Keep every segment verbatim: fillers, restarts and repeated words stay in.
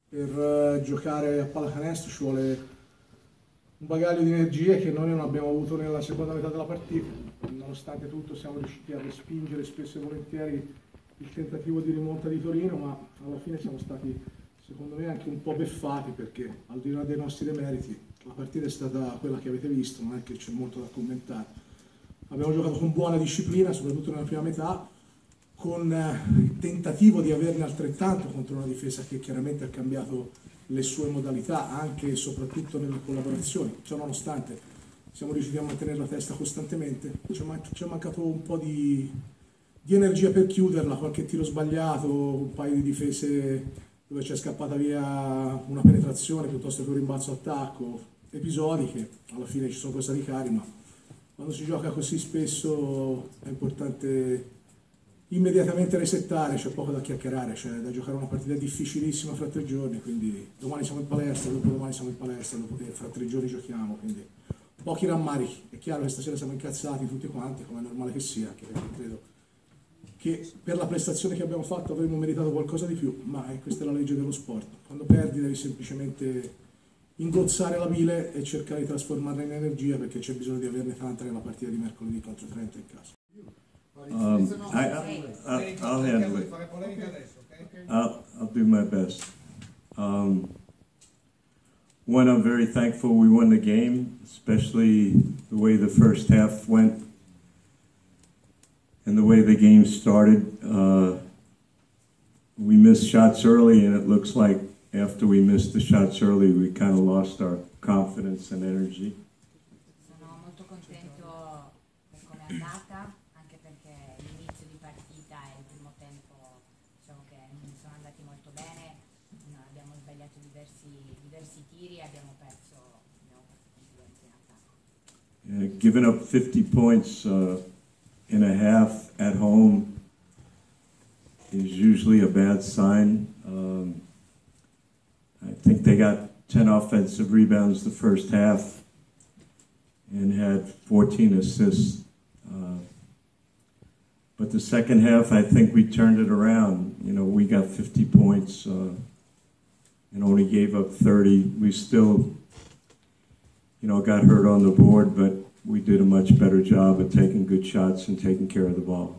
Per uh, giocare a pallacanestro ci vuole un bagaglio di energie che noi non abbiamo avuto nella seconda metà della partita. Nonostante tutto siamo riusciti a respingere spesso e volentieri il tentativo di rimonta di Torino, ma alla fine siamo stati, secondo me, anche un po' beffati, perché al di là dei nostri demeriti la partita è stata quella che avete visto, non è che c'è molto da commentare. Abbiamo giocato con buona disciplina, soprattutto nella prima metà, con il tentativo di averne altrettanto contro una difesa che chiaramente ha cambiato le sue modalità, anche e soprattutto nelle collaborazioni. Ciò nonostante siamo riusciti a mantenere la testa costantemente, ci è, man ci è mancato un po' di, di energia per chiuderla, qualche tiro sbagliato, un paio di difese dove c'è scappata via una penetrazione piuttosto che un rimbalzo attacco, episodi che alla fine ci sono costati cari, ma quando si gioca così spesso è importante immediatamente resettare, c'è poco da chiacchierare, c'è da giocare una partita difficilissima fra tre giorni, quindi domani siamo in palestra, dopodomani siamo in palestra, dopo, eh, fra tre giorni giochiamo, quindi pochi rammarichi. È chiaro che stasera siamo incazzati tutti quanti, come è normale che sia, anche perché credo che per la prestazione che abbiamo fatto avremmo meritato qualcosa di più, ma eh, questa è la legge dello sport. Quando perdi devi semplicemente ingozzare la bile e cercare di trasformarla in energia, perché c'è bisogno di averne tanta nella partita di mercoledì contro Trento in casa. Um, I, I, I, I'll handle it. I'll, I'll do my best. Um, one, I'm very thankful we won the game, especially the way the first half went and the way the game started. Uh, we missed shots early, and it looks like after we missed the shots early, we kind of lost our confidence and energy. Sono molto contento per come è andata, anche perché l'inizio di partita e il primo tempo diciamo che non sono andati molto bene, no, abbiamo sbagliato diversi, diversi tiri e abbiamo perso, abbiamo perso confidenza in attacco. Uh, giving up fifty points uh, in a half at home is usually a bad sign. Um, I think they got ten offensive rebounds the first half and had fourteen assists. Uh, but the second half, I think we turned it around. You know, we got fifty points uh, and only gave up thirty. We still, you know, got hurt on the board, but we did a much better job of taking good shots and taking care of the ball.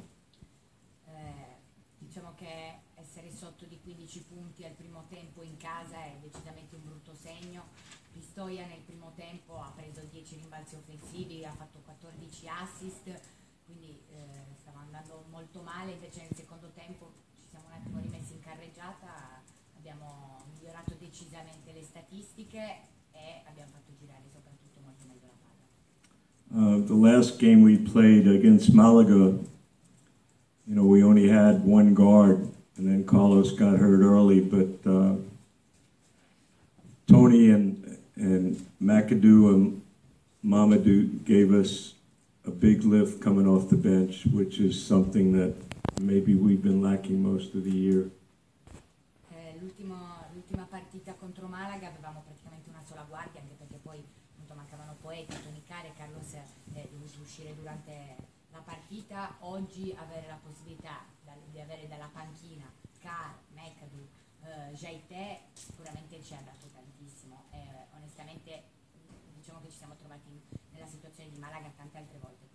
Diciamo che essere sotto di quindici punti al primo tempo in casa è decisamente un brutto segno. Pistoia nel primo tempo ha preso dieci rimbalzi offensivi, ha fatto quattordici assist, quindi eh, stava andando molto male. Invece nel secondo tempo ci siamo un attimo rimessi in carreggiata, abbiamo migliorato decisamente le statistiche e abbiamo fatto girare soprattutto molto meglio la palla. Uh, the last game we played against Malaga, you know, we only had one guard, and then Carlos got hurt early, but uh, Tony and, and McAdoo and Mamadou gave us a big lift coming off the bench, which is something that maybe we've been lacking most of the year. Eh, l'ultima partita contro Malaga avevamo praticamente una sola guardia, anche perché poi appunto mancavano Poeta, Tony Care e Carlos è dovuto uscire durante la partita. Oggi avere la possibilità di avere dalla panchina Car, McAdoo, eh, Jaite sicuramente ci ha dato tantissimo e onestamente diciamo che ci siamo trovati in, nella situazione di Malaga tante altre volte.